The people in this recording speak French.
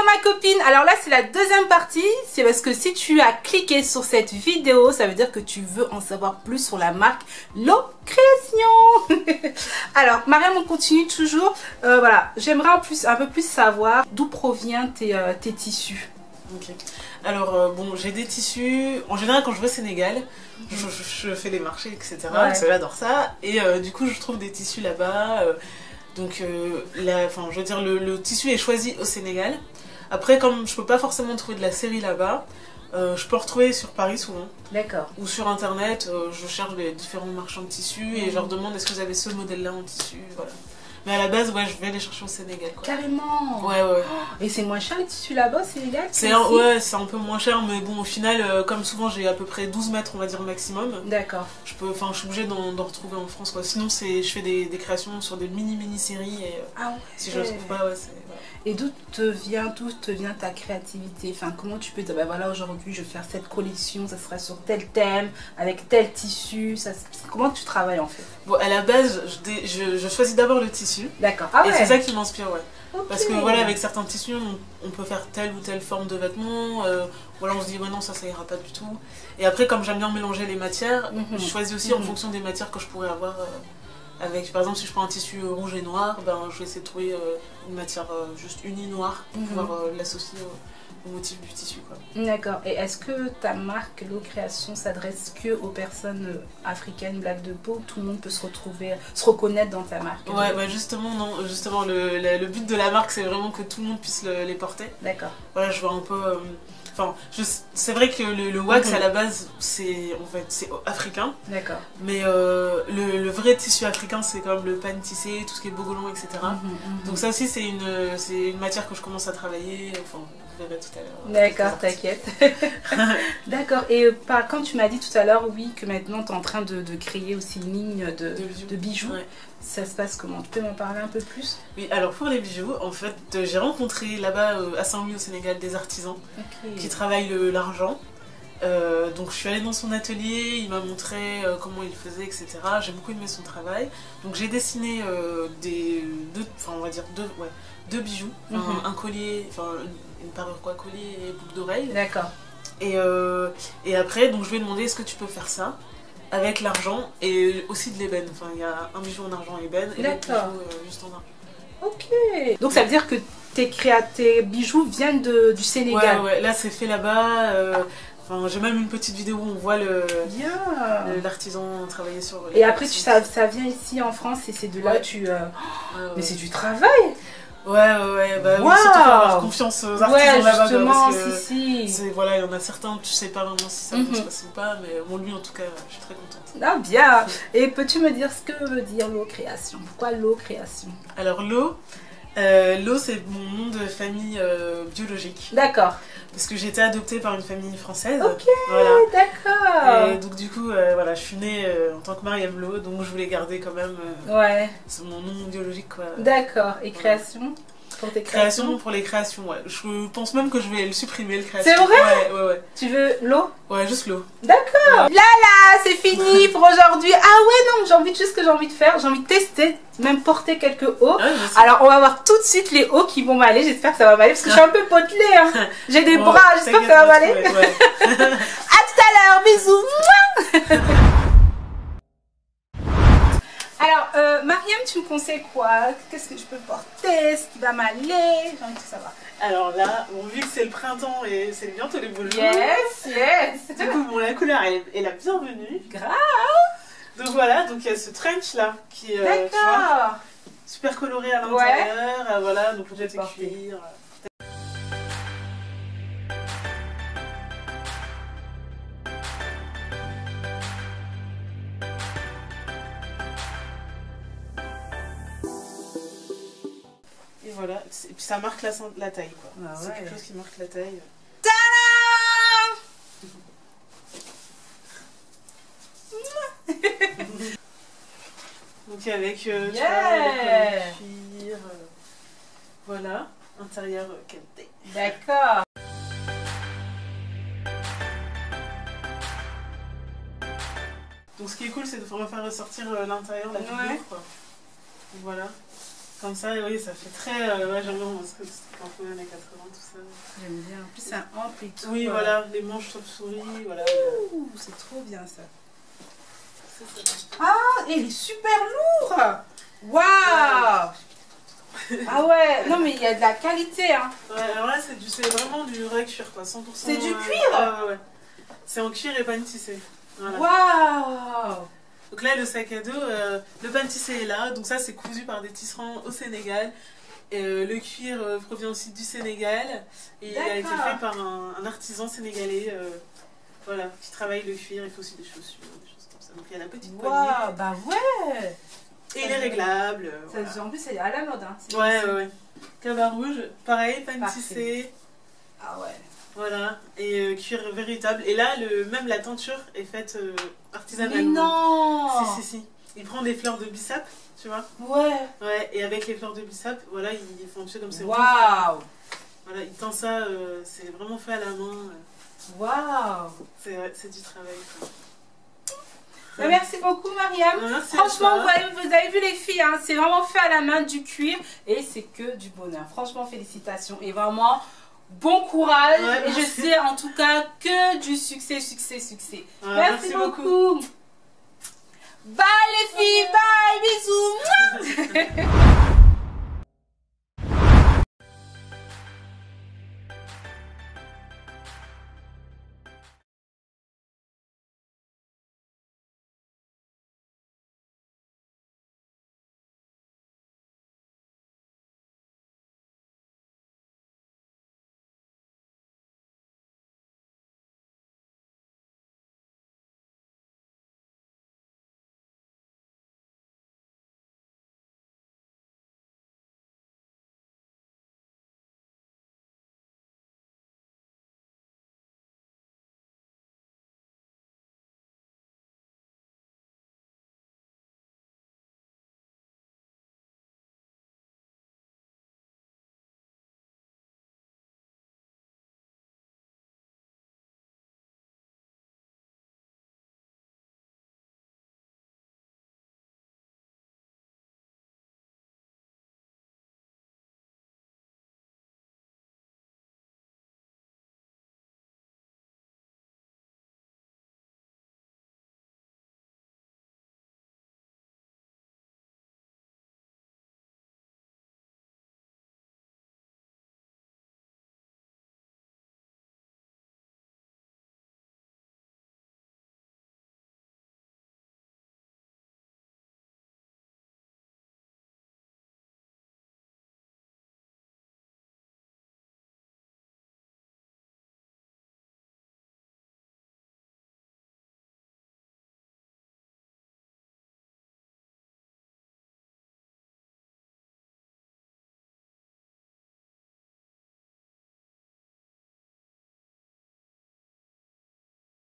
ma copine, alors là c'est la deuxième partie, c'est parce que si tu as cliqué sur cette vidéo, ça veut dire que tu veux en savoir plus sur la marque Lo Création. Alors Mariam, on continue toujours, voilà, j'aimerais un peu plus savoir d'où proviennent tes tissus. Ok. Alors bon, j'ai des tissus, en général quand je vais au Sénégal, je fais les marchés, etc. Ouais. J'adore ça, et du coup je trouve des tissus là-bas. Donc, je veux dire, le tissu est choisi au Sénégal. Après, comme je peux pas forcément trouver de la série là-bas, je peux en retrouver sur Paris souvent. D'accord. Ou sur internet, je cherche les différents marchands de tissus et je leur demande est-ce que vous avez ce modèle-là en tissu, voilà. Mais à la base, ouais, je vais les chercher au Sénégal, quoi. Carrément. Ouais, ouais. Et c'est moins cher les tissus là-bas au Sénégal? Ouais, c'est un peu moins cher, mais bon, au final, comme souvent j'ai à peu près 12 mètres, on va dire, maximum. D'accord. Je suis obligée d'en retrouver en France, quoi. Sinon, je fais des créations sur des mini-séries et Ah ouais. si je ne trouve pas, ouais, c'est... Voilà. Et d'où te vient ta créativité? Enfin, comment tu peux dire, bah voilà, aujourd'hui je vais faire cette collection, ça sera sur tel thème, avec tel tissu, comment tu travailles en fait? Bon, à la base, je choisis d'abord le tissu. D'accord. Ah ouais. Et c'est ça qui m'inspire, ouais. Okay. Parce que voilà, avec certains tissus, on peut faire telle ou telle forme de vêtements. Voilà, on se dit, ouais, non, ça ira pas du tout. Et après, comme j'aime bien mélanger les matières, je choisis aussi en fonction des matières que je pourrais avoir. Avec, par exemple, si je prends un tissu rouge et noir, ben, je vais essayer de trouver une matière juste unie noire pour pouvoir l'associer au motif du tissu, quoi. D'accord. Et est-ce que ta marque Lo Création s'adresse que aux personnes africaines, black de peau, tout le monde peut se reconnaître dans ta marque? Ouais, bah justement, non. Justement, le but de la marque, c'est vraiment que tout le monde puisse les porter. D'accord. Voilà, je vois un peu... Enfin, c'est vrai que le wax à la base, c'est africain. D'accord. Mais le vrai tissu africain, c'est comme le pan tissé, tout ce qui est bogolan, etc. Donc ça aussi, c'est une matière que je commence à travailler. Enfin, vous verrez tout à l'heure. D'accord, t'inquiète. D'accord. Et quand tu m'as dit tout à l'heure, oui, que maintenant tu es en train de créer aussi une ligne de bijoux. Ouais. Ça se passe comment? Tu peux m'en parler un peu plus? Oui, alors pour les bijoux, en fait, j'ai rencontré là-bas à Saint-Louis au Sénégal des artisans qui travaillent l'argent. Donc je suis allée dans son atelier, il m'a montré comment il faisait, etc. J'ai beaucoup aimé son travail. Donc j'ai dessiné deux bijoux, un collier, une parure quoi, collier et boucle d'oreille. D'accord. Et après, donc je lui ai demandé est-ce que tu peux faire ça avec l'argent et aussi de l'ébène. Enfin, il y a un bijou en argent ébène et l'autre bijou juste en argent. Ok. Donc ça veut dire que tes bijoux viennent du Sénégal? Ouais, là c'est fait là-bas. Enfin, j'ai même une petite vidéo où on voit l'artisan travailler sur... Et après, ça vient ici en France et c'est de là que tu... Mais c'est du travail! Ouais, bah oui, surtout faut avoir confiance aux artisans là-bas. Justement, parce que si. Voilà, il y en a certains, tu sais pas vraiment si ça va se passer ou pas, mais bon, lui en tout cas, je suis très contente. Ah bien. Et peux-tu me dire ce que veut dire Lo Création? Pourquoi Lo Création? Alors Lo c'est mon nom de famille biologique. D'accord. Parce que j'ai été adoptée par une famille française. Ok, voilà. D'accord. Et donc du coup, voilà, je suis née en tant que Mariam Lo, donc je voulais garder quand même mon nom biologique, quoi. D'accord. Et création? Pour tes créations? Pour les créations, ouais. Je pense même que je vais le supprimer, le création. C'est vrai? Ouais. Tu veux Lo? Ouais, juste Lo. D'accord. Là, c'est fini pour aujourd'hui. Ah ouais, non, j'ai envie de faire, j'ai envie de tester, même porter quelques hauts. Alors, on va voir tout de suite les hauts qui vont m'aller. J'espère que ça va m'aller parce que je suis un peu potelée. Hein. J'ai des bras, j'espère que ça va m'aller. À tout à l'heure, bisous. Alors, Mariam, tu me conseilles quoi? Qu'est-ce que je peux porter? Ce qui va m'aller? J'ai envie de savoir. Alors là, bon, vu que c'est le printemps et c'est bientôt les beaux jours. Yes. Du coup, bon, la couleur est la bienvenue. Grave. Donc voilà, donc il y a ce trench là qui est super coloré à l'intérieur. Voilà, donc le jet est cuir. Et voilà, et puis ça marque la taille, quoi. C'est quelque chose qui marque la taille. Donc avec tu vois, le cuir, voilà, intérieur qualité. D'accord. Donc ce qui est cool, c'est de faire ressortir l'intérieur, la figure, quoi. Donc, voilà. Comme ça, oui, ça fait très... ouais, j'aime bien ce truc un peu années 80, tout ça. J'aime bien. En plus, c'est un ample et tout. Oui, voilà, les manches chauve-souris, voilà. Ouh, c'est trop bien ça. Ah, et il est super lourd. Waouh. Ah ouais, non mais il y a de la qualité, hein. Ouais, alors là, c'est vraiment du vrai cuir, quoi, 100%. C'est du cuir. Ouais. C'est en cuir et panne tissé. Voilà. Waouh. Donc là, le sac à dos, le panne tissé est là. Donc ça, c'est cousu par des tisserands au Sénégal. Et, le cuir provient aussi du Sénégal. Et il a été fait par un artisan sénégalais voilà, qui travaille le cuir. Il fait aussi des chaussures, des choses comme ça. Donc il y a la petite poignée. Bah ouais. Et il est réglable. Voilà. En plus, c'est à la mode. Hein. Ouais. Cabas rouge, pareil, panne tissée. Ah ouais. Voilà, et cuir véritable. Et là, même la tenture est faite artisanalement. Mais non. Si. Il prend des fleurs de bissap, tu vois. Ouais, et avec les fleurs de bissap, voilà, ils font un peu comme c'est. Waouh. Voilà, il tend ça, c'est vraiment fait à la main. Waouh. C'est du travail, quoi. Merci beaucoup, Mariam. Merci. Franchement, vous avez vu les filles, hein, c'est vraiment fait à la main, du cuir, et c'est que du bonheur. Franchement, félicitations. Et vraiment, bon courage. Et je sais en tout cas que du succès. Ouais, merci beaucoup. Bye les